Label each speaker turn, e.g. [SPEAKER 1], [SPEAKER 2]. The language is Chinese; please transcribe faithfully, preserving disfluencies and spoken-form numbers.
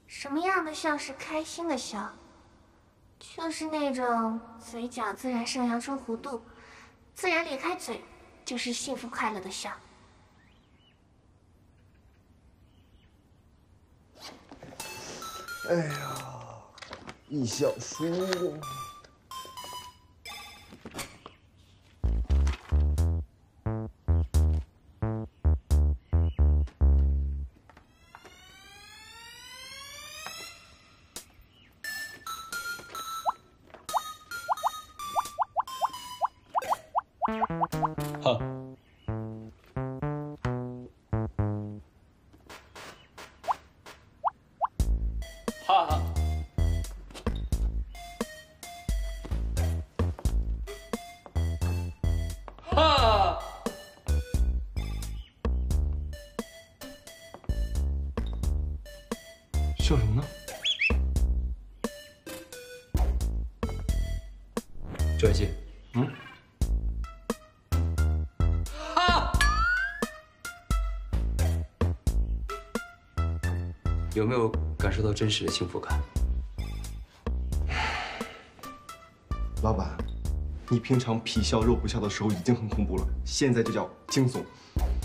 [SPEAKER 1] 什么样的笑是开心的笑？就是那种嘴角自然上扬出弧度，自然咧开嘴，就是幸福快乐的笑。
[SPEAKER 2] 哎呀，一小书。
[SPEAKER 3] 哈，哈哈，哈，
[SPEAKER 2] 笑什么呢？
[SPEAKER 3] 周文熙，
[SPEAKER 2] 嗯。
[SPEAKER 3] 有没有感受到真实的幸福感？
[SPEAKER 2] 老板，你平常皮笑肉不笑的时候已经很恐怖了，现在就叫惊悚。